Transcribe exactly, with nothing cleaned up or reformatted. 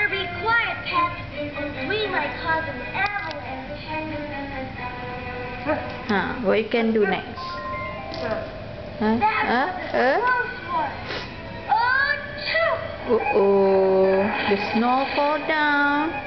better be quiet, pets, or we might cause an avalanche. Huh, what you can do next? Huh? That's Huh? Huh? close one. Oh, two. Uh oh, the snow fall down.